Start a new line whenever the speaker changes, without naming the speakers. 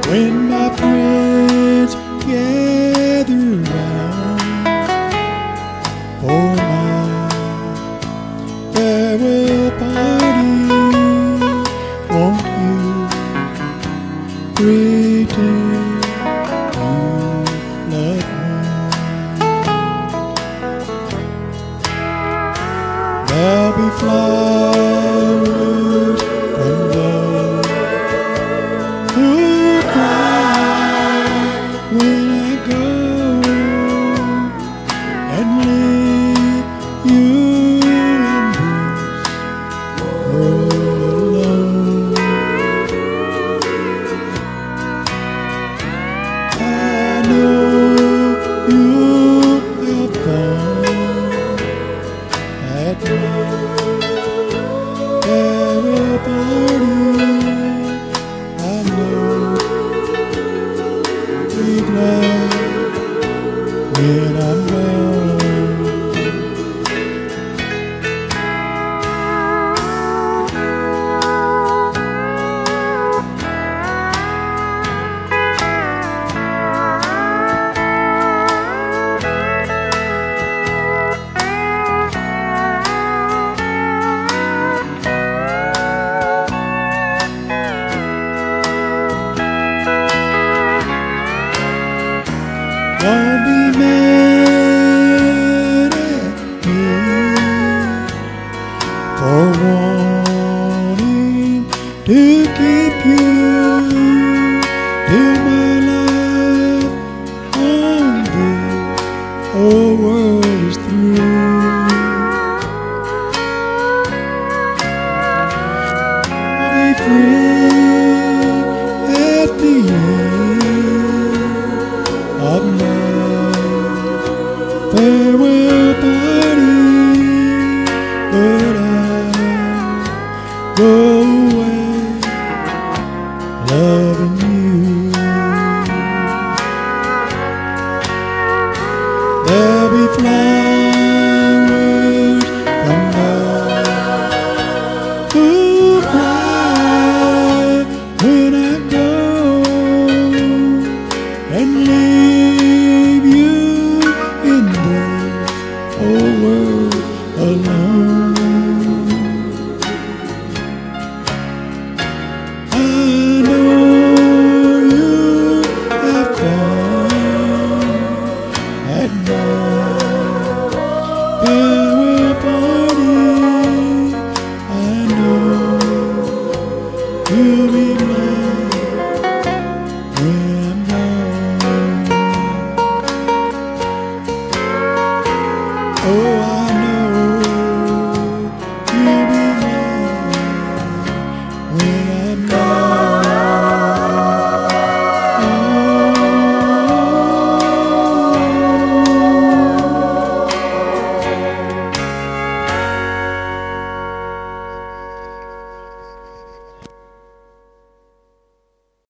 When my friends gather round for my farewell party, won't you pretend you love me? There'll be flowers from love who cry when I go and leave you in this world alone. I know you have fun at my farewell party. I know you'll be glad when I'm gone. Won't be